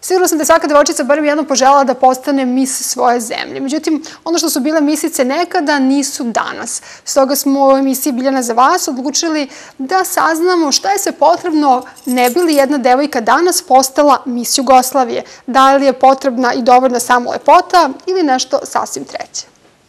Sigurno sam da je svaka devojčica barem jednom poželjela da postane mis svoje zemlje. Međutim, ono što su bile misice nekada nisu danas. Stoga smo u emisiji Biljana za vas odlučili da saznamo šta je sve potrebno ne bi li jedna devojka danas postala mis Jugoslavije. Da li je potrebna i dovoljna samo lepota ili nešto sasvim treće.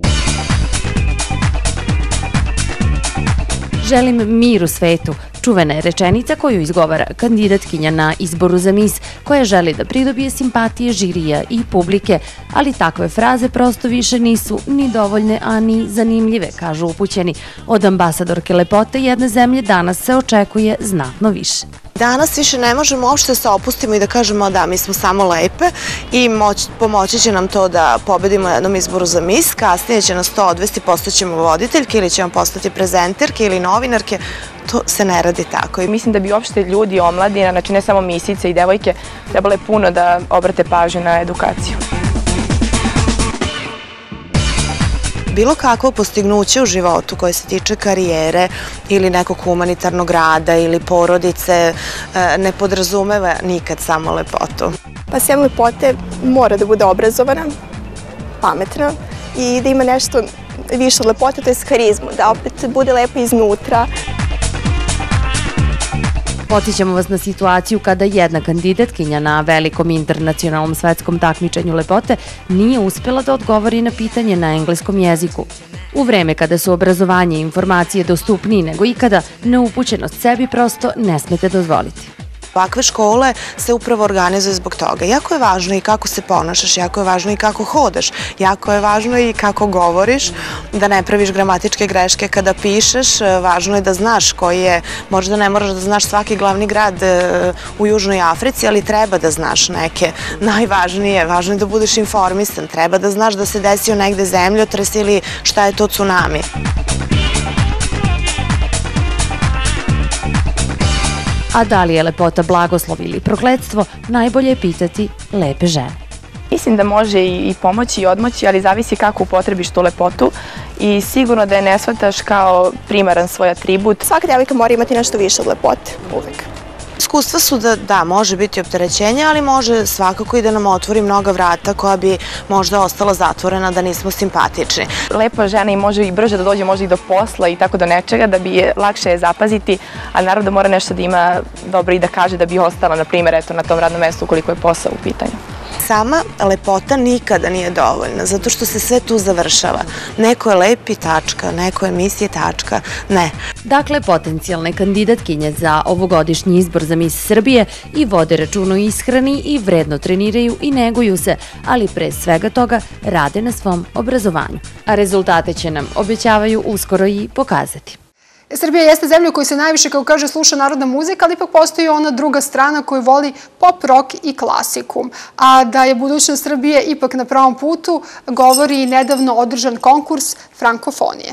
Želim mir u svetu. Čuvena je rečenica koju izgovara kandidatkinja na izboru za mis, koja želi da pridobije simpatije žirija i publike, ali takve fraze prosto više nisu ni dovoljne, a ni zanimljive, kažu upućeni. Od ambasadorke lepote jedne zemlje danas se očekuje znatno više. Danas više ne možemo uopšte da se opustimo i da kažemo da mi smo samo lepe i pomoći će nam to da pobedimo jednom izboru za mis, kasnije će nas to odvesti, postaćemo voditeljke ili ćemo postati prezenterke ili novinarke. To se ne radi tako. Mislim da bi uopšte ljudi, omladina, znači ne samo misice i devojke, trebale puno da obrate pažnju na edukaciju. Bilo kakvo postignuće u životu koje se tiče karijere ili nekog humanitarnog rada ili porodice ne podrazumeva nikad samo lepotu. Pa sem lepote mora da bude obrazovana, pametna i da ima nešto više od lepote, to je harizmu, da opet bude lepa iznutra. Podsjećamo vas na situaciju kada jedna kandidatkinja na velikom internacionalnom svetskom takmičenju lepote nije uspjela da odgovori na pitanje na engleskom jeziku. U vreme kada su obrazovanje i informacije dostupniji nego ikada, neupućenost sebi prosto ne smete dozvoliti. Ovakve škole se upravo organizuju zbog toga. Jako je važno i kako se ponašaš, jako je važno i kako hodaš, jako je važno i kako govoriš, da ne praviš gramatičke greške kada pišeš, važno je da znaš koji je, možda ne moraš da znaš svaki glavni grad u Južnoj Africi, ali treba da znaš neke najvažnije, važno je da budeš informisan, treba da znaš da se desio negde zemljotres ili šta je to tsunami. A da li je lepota blagoslov ili prokletstvo, najbolje je pitati lepe žene. Mislim da može i pomoći i odmoći, ali zavisi kako upotrebiš tu lepotu i sigurno da je ne shvataš kao primaran svoj atribut. Svaka devojka mora imati nešto više od lepote, uvek. Iskustva su da može biti opterećenje, ali može svakako i da nam otvori mnoga vrata koja bi možda ostala zatvorena da nismo simpatični. Lepa žena i može i brže da dođe možda i do posla i tako do nečega da bi je lakše zapaziti, ali naravno da mora nešto da ima dobro i da kaže da bi ostala, na primjer, eto, na tom radnom mestu ukoliko je posao u pitanju. Sama lepota nikada nije dovoljna, zato što se sve tu završava. Neko je lep i tačka, neko je mis i tačka, ne. Dakle, potencijalne kandidatkinje za ovogodišnji izbor za mis Srbije i vode računa o ishrani i vredno treniraju i neguju se, ali pre svega toga rade na svom obrazovanju. A rezultate će nam, obećavaju, uskoro i pokazati. Srbija jeste zemlja u kojoj se najviše, kako kaže, sluša narodna muzika, ali ipak postoji ona druga strana koju voli pop, rock i klasiku. A da je budućnost Srbije ipak na pravom putu, govori i nedavno održan konkurs Frankofonije.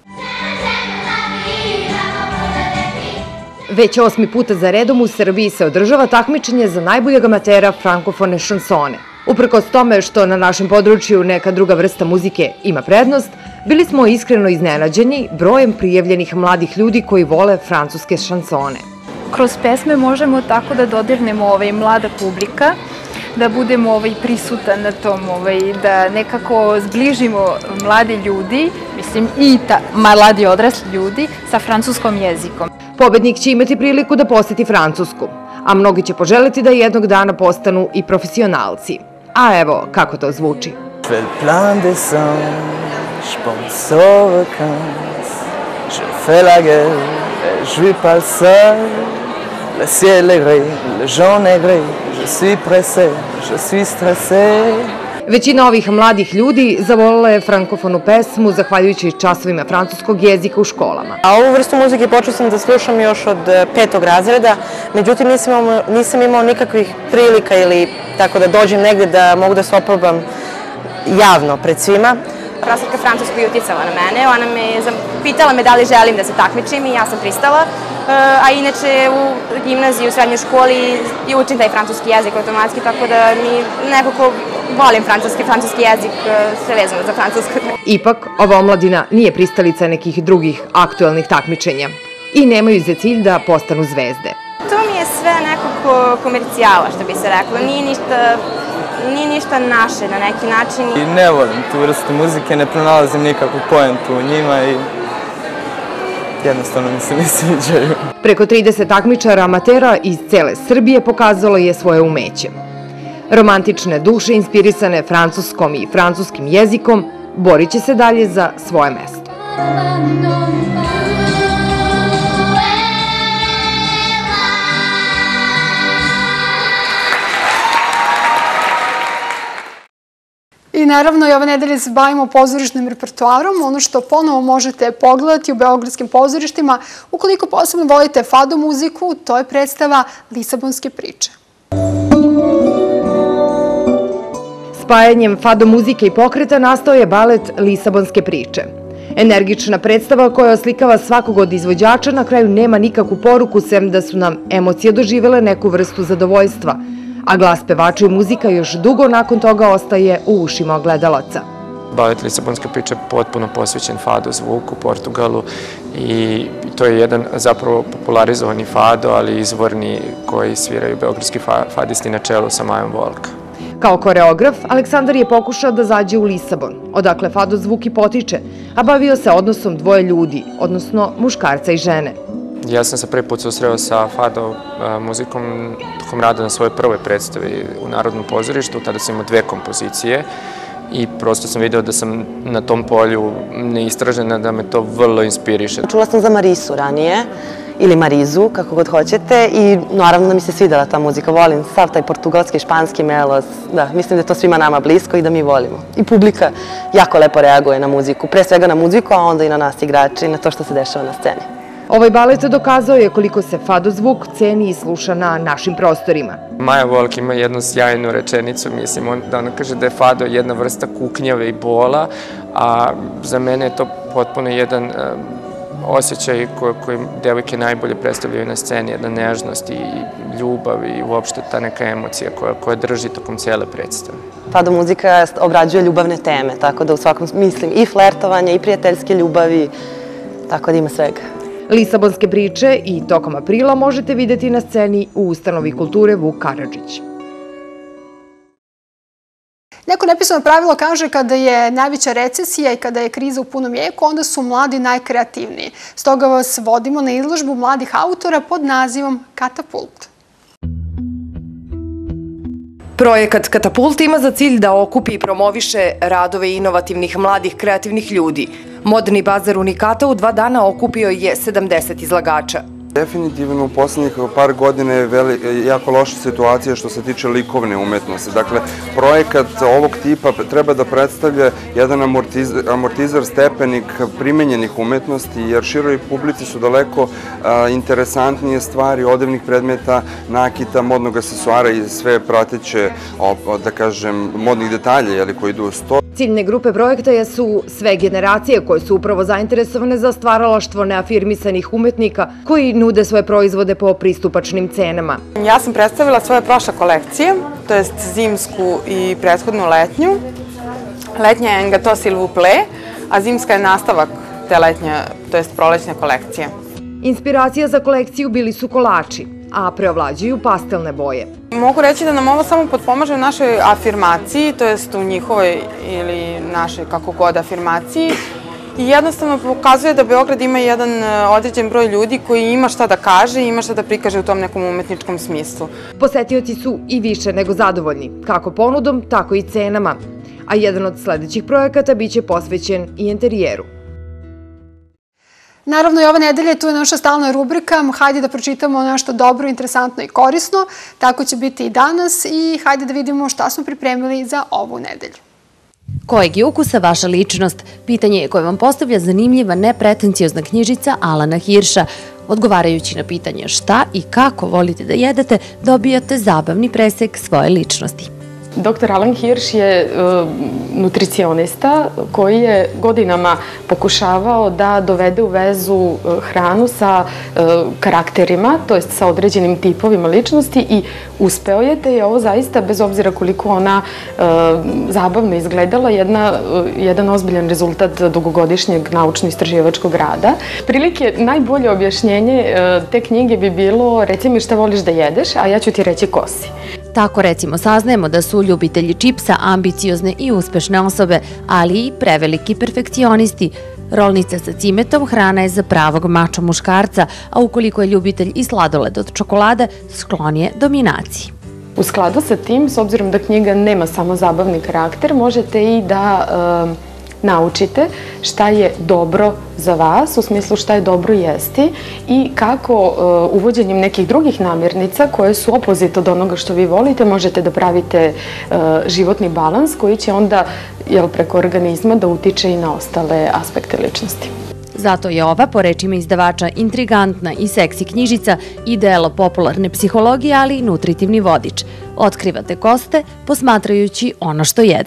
Već 8. puta za redom u Srbiji se održava takmičenje za najboljeg amatera frankofone šansone. Uprkos tome što na našem području neka druga vrsta muzike ima prednost, bili smo iskreno iznenađeni brojem prijavljenih mladih ljudi koji vole francuske šansone. Kroz pesme možemo tako da dodirnemo mlada publika, da budemo prisutan na tom, da nekako zbližimo mladi ljudi, mislim i mladi odrasli ljudi, sa francuskom jezikom. Pobednik će imati priliku da poseti Francusku, a mnogi će poželiti da jednog dana postanu i profesionalci. A evo kako to zvuči. Je pense aux vacances, je fais la gueule, et je vis pas le seul. Le ciel est gris, le jaune est gris, je suis pressé, je suis stressé. Većina ovih mladih ljudi zavolila je frankofonu pesmu zahvaljujući časovima francuskog jezika u školama. A ovu vrstu muzike počeo sam da slušam još od 5. razreda, međutim nisam imao nikakvih prilika ili tako da dođem negde da mogu da se oprobam javno pred svima. Profesorka francuskog je uticala na mene, ona me pitala me da li želim da se takmičim i ja sam pristala, a inače u gimnaziji, u srednjoj školi i učim taj francuski jezik automatski, tako da mi nekako volim francuski jezik, sve vezano za francusku. Ipak, ova omladina nije pristalica nekih drugih aktuelnih takmičenja i nemaju za cilj da postanu zvezde. To mi je sve nekako komercijala, što bi se reklo. Nije ništa naše na neki način. I ne volim tu vrstu muzike, ne pronalazim nikakvu poentu u njima i jednostavno mi se ne sviđaju. Preko 30 takmičara amatera iz cele Srbije pokazalo je svoje umeće. Romantične duše inspirisane francuskom i francuskim jezikom borit će se dalje za svoje mesto. I naravno i ove nedelje se bavimo pozorišnim repertoarom. Ono što ponovo možete pogledati u beogradskim pozorištima, ukoliko posebno volite fado muziku, to je predstava Lisabonske priče. Spajanjem fado muzike i pokreta nastao je balet Lisabonske priče. Energična predstava koja oslikava svakog od izvođača na kraju nema nikakvu poruku, sem da su nam emocije doživele neku vrstu zadovoljstva, a glas pevača i muzika još dugo nakon toga ostaje u ušima gledalaca. Balet Lisabonske priče je potpuno posvećen fado zvuku u Portugalu i to je jedan zapravo popularizovani fado, ali izvorni koji sviraju beogradski fadisti na čelu sa Majom Volk. Kao koreograf, Aleksandar je pokušao da zađe u Lisabon, odakle fado zvuk i potiče, a bavio se odnosom dvoje ljudi, odnosno muškarca i žene. Ja sam se prvi put susreo sa fado muzikom tokom rada na svojoj prvoj predstavi u Narodnom pozorištu. Tada sam imao 2 kompozicije i prosto sam video da sam na tom polju neistražena, da me to vrlo inspiriše. Čula sam za Marisu ranije, ili Marizu, kako god hoćete, i naravno da mi se svidela ta muzika. Volim sav taj portugalski, španski melos, da, mislim da je to svima nama blisko i da mi volimo. I publika jako lepo reaguje na muziku, pre svega na muziku, a onda i na nas igrače i na to što se dešava na sceni. Ovaj balet dokazao je koliko se fado zvuk ceni i sluša na našim prostorima. Maja Volk ima jednu sjajnu rečenicu, mislim, da ona kaže da je fado jedna vrsta kuknjave i bola, a za mene je to potpuno jedan osjećaj koji devojke najbolje predstavljaju na sceni, jedna nežnost i ljubav i uopšte ta neka emocija koja drži tokom cijele predstave. Fado muzika obrađuje ljubavne teme, tako da u svakom mislim i flertovanje i prijateljske ljubavi, tako da ima svega. Lisabonske priče i tokom aprila možete videti na sceni u Ustanovi kulture Vuk Karadžić. Neko nepisano pravilo kaže kada je najveća recesija i kada je kriza u punom jeku, onda su mladi najkreativniji. Stoga vas vodimo na izložbu mladih autora pod nazivom Katapult. Projekat Katapult ima za cilj da okupi i promoviše radove inovativnih mladih kreativnih ljudi. Modni bazar Unikata u 2 dana okupio je 70 izlagača. Definitivno u poslednjih par godina je jako loša situacija što se tiče likovne umetnosti. Dakle, projekat ovog tipa treba da predstavlja jedan amortizer, stepenik primenjenih umetnosti, jer široj publici su daleko interesantnije stvari, odevnih predmeta, nakita, modnog aksesuara i sve prateće, da kažem, modnih detalja koji idu uz to. Ciljne grupe projekta su sve generacije koje su upravo zainteresovane za stvaralaštvo neafirmisanih umetnika koji nude svoje proizvode po pristupačnim cenama. Ja sam predstavila svoje prošle kolekcije, to jest zimsku i prethodnu letnju. Letnja je Engato s'il vous plaît, a zimska je nastavak te letnje, to jest prolećne kolekcije. Inspiracija za kolekciju bili su kolači, a preovlađuju pastelne boje. Mogu reći da nam ovo samo potpomaže u našoj afirmaciji, to jest u njihovoj ili našoj kako god afirmaciji. I jednostavno pokazuje da Beograd ima jedan određen broj ljudi koji ima šta da kaže i ima šta da prikaže u tom nekom umetničkom smislu. Posetioci su i više nego zadovoljni, kako ponudom, tako i cenama. A jedan od sledećih projekata biće posvećen i interijeru. Naravno i ove nedelje tu je naša stalna rubrika Hajde da pročitamo nešto dobro, interesantno i korisno. Tako će biti i danas i hajde da vidimo šta smo pripremili za ovu nedelju. Kojeg je ukusa vaša ličnost? Pitanje je koje vam postavlja zanimljiva, nepretenciozna knjižica Alana Hirša. Odgovarajući na pitanje šta i kako volite da jedete, dobijate zabavni presek svoje ličnosti. Dr. Alan Hirsch je nutricionista koji je godinama pokušavao da dovede u vezu hranu sa karakterima, to jest sa određenim tipovima ličnosti i uspeo je, te je ovo zaista, bez obzira koliko ona zabavno izgledala, jedan ozbiljan rezultat dugogodišnjeg naučno-istraživačkog rada. Prilike najbolje objašnjenje te knjige bi bilo: reci mi šta voliš da jedeš, a ja ću ti reći ko si. Tako recimo saznajemo da su ljubitelji čipsa ambiciozne i uspešne osobe, ali i preveliki perfekcionisti. Rolnica sa cimetom hrana je za pravog mačo muškarca, a ukoliko je ljubitelj i sladoled od čokolade, sklon je dominaciji. U skladu sa tim, s obzirom da knjiga nema samo zabavni karakter, možete i da naučite šta je dobro za vas, u smislu šta je dobro jesti i kako uvođenjem nekih drugih namirnica koje su opozit od onoga što vi volite možete da pravite životni balans koji će onda preko organizma da utiče i na ostale aspekte ličnosti. Zato je ova, po rečima izdavača, intrigantna i seksi knjižica i delo popularne psihologije, ali i nutritivni vodič. Otkrivate ko ste posmatrajući ono što jedete.